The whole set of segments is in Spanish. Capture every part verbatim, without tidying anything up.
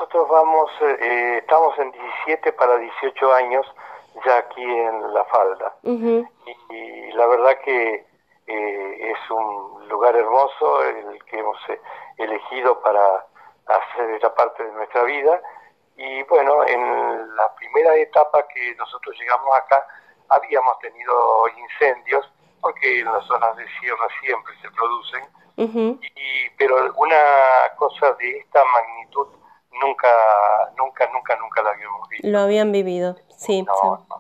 nosotros vamos, eh, estamos en diecisiete para dieciocho años ya aquí en La Falda. Uh-huh. y, y la verdad que eh, es un lugar hermoso el que hemos eh, elegido para hacer esta parte de nuestra vida. Y bueno, en la primera etapa que nosotros llegamos acá habíamos tenido incendios, porque en las zonas de sierra siempre se producen, uh-huh. y, pero una cosa de esta magnitud nunca, nunca, nunca, nunca la habíamos visto. Lo habían vivido, sí. No, sí. no,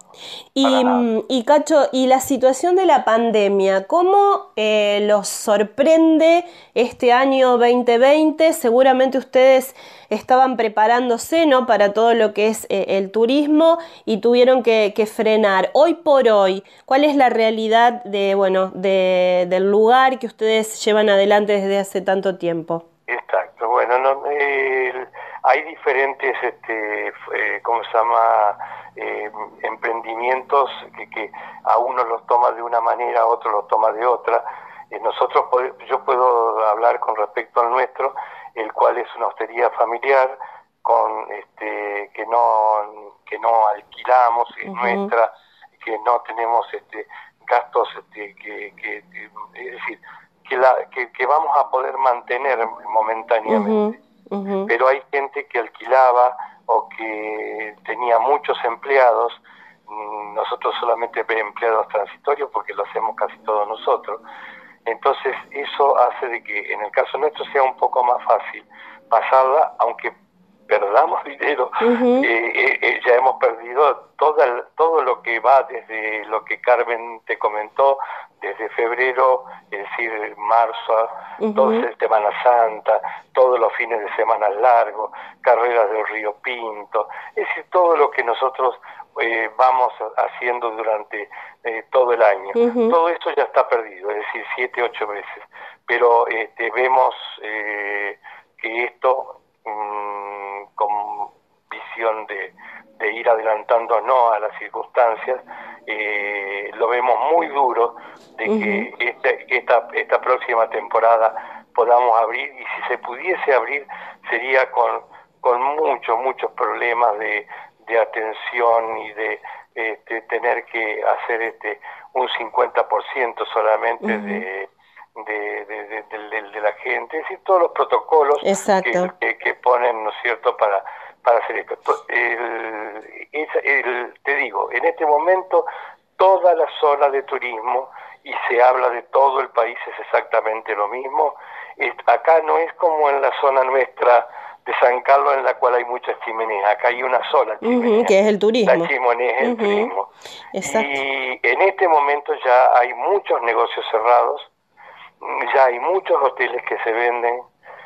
Y, y Cacho, y la situación de la pandemia, ¿cómo eh, los sorprende este año veinte veinte? Seguramente ustedes estaban preparándose, ¿no?, para todo lo que es eh, el turismo y tuvieron que, que frenar. Hoy por hoy, ¿cuál es la realidad de, bueno, de, del lugar que ustedes llevan adelante desde hace tanto tiempo? Exacto, bueno, no, eh, hay diferentes, este, eh, ¿cómo se llama?, eh, emprendimientos que, que a uno los toma de una manera, a otro los toma de otra. Eh, nosotros, yo puedo hablar con respecto al nuestro, el cual es una hostería familiar, con este, que no que no alquilamos, es uh-huh. nuestra, que no tenemos este, gastos, este, que, que, que es decir, Que, la, que, que vamos a poder mantener momentáneamente. Uh-huh, uh-huh. Pero hay gente que alquilaba o que tenía muchos empleados. Nosotros solamente empleados transitorios porque lo hacemos casi todos nosotros. Entonces eso hace de que en el caso nuestro sea un poco más fácil pasarla, aunque perdamos dinero. Uh-huh. eh, eh, ya hemos perdido todo, el, todo lo que va desde lo que Carmen te comentó, desde febrero, es decir, marzo, uh-huh. todo Semana Santa, todos los fines de semana largos, carreras del Río Pinto, es decir, todo lo que nosotros eh, vamos haciendo durante eh, todo el año. Uh-huh. Todo esto ya está perdido, es decir, siete, ocho meses. Pero este, vemos eh, que esto, mmm, con visión de, de ir adelantándonos a las circunstancias, eh, lo vemos muy duro de uh-huh. que este, esta, esta próxima temporada podamos abrir, y si se pudiese abrir sería con, con muchos, muchos problemas de, de atención y de este, tener que hacer este un cincuenta por ciento solamente uh-huh. de, de, de, de, de, de la gente, es decir, todos los protocolos que, que, que ponen, ¿no es cierto?, para, para hacer esto. El, el, el, te digo, en este momento toda la zona de turismo, y se habla de todo el país, es exactamente lo mismo. Es, acá no es como en la zona nuestra de San Carlos, en la cual hay muchas chimeneas. Acá hay una sola chimenea. Uh-huh, que es el turismo. La chimenea es uh-huh. el turismo. Exacto. Y en este momento ya hay muchos negocios cerrados, ya hay muchos hoteles que se venden.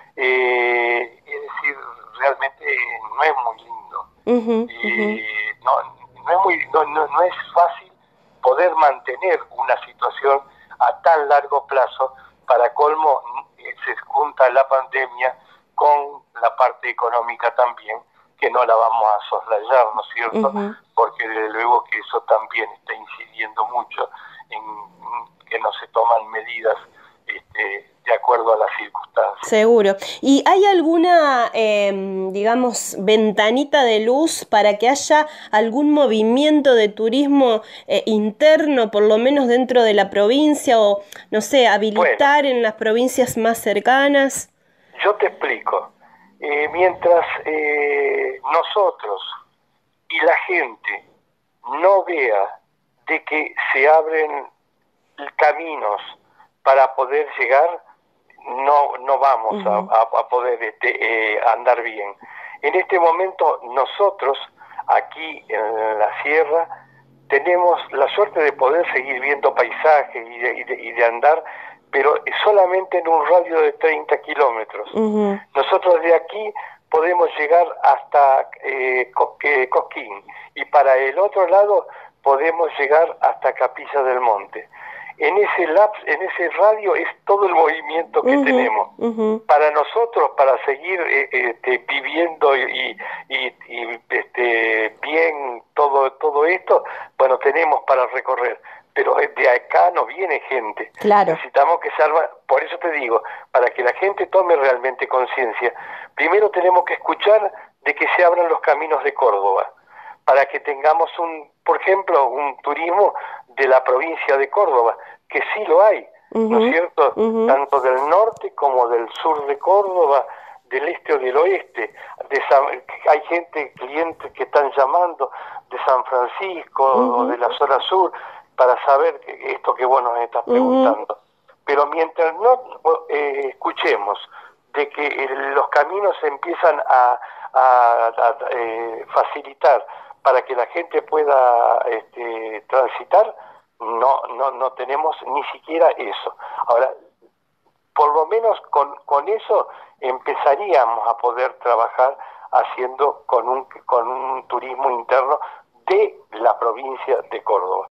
Eh, es decir, realmente no es muy lindo. Uh-huh, eh, uh-huh. no, no, es muy, no, no, no es fácil poder mantener una situación a tan largo plazo. Para colmo, se junta la pandemia con la parte económica también, que no la vamos a soslayar, ¿no es cierto? Uh-huh. Porque desde luego que eso también está incidiendo mucho en que no se toman medidas este, de acuerdo a las circunstancias. Seguro. ¿Y hay alguna, eh, digamos, ventanita de luz para que haya algún movimiento de turismo eh, interno, por lo menos dentro de la provincia, o, no sé, habilitar bueno, en las provincias más cercanas? Yo te explico. Eh, mientras eh, nosotros y la gente no vea de que se abren caminos para poder llegar, no no vamos uh-huh. a, a poder este, eh, andar bien. En este momento nosotros aquí en la sierra tenemos la suerte de poder seguir viendo paisajes y de, y de, y de andar, pero solamente en un radio de treinta kilómetros. Uh-huh. Nosotros de aquí podemos llegar hasta eh, Cosquín, y para el otro lado podemos llegar hasta Capilla del Monte. En ese laps, en ese radio es todo el movimiento que uh-huh, tenemos. Uh-huh. Para nosotros, para seguir eh, este, viviendo y, y, y este, bien todo todo esto, bueno, tenemos para recorrer. pero de acá no viene gente. Claro. Necesitamos que se arma, por eso te digo, para que la gente tome realmente conciencia, primero tenemos que escuchar de que se abran los caminos de Córdoba, para que tengamos un, por ejemplo, un turismo de la provincia de Córdoba, que sí lo hay, uh-huh, ¿no es cierto? Uh-huh. Tanto del norte como del sur de Córdoba, del este o del oeste. De San, hay gente, clientes que están llamando de San Francisco uh-huh. o de la zona sur para saber esto que vos nos estás preguntando. Uh-huh. Pero mientras no eh, escuchemos de que eh, los caminos se empiezan a, a, a eh, facilitar para que la gente pueda este, transitar, no, no, no tenemos ni siquiera eso. Ahora, por lo menos con, con eso empezaríamos a poder trabajar haciendo con un, con un turismo interno de la provincia de Córdoba.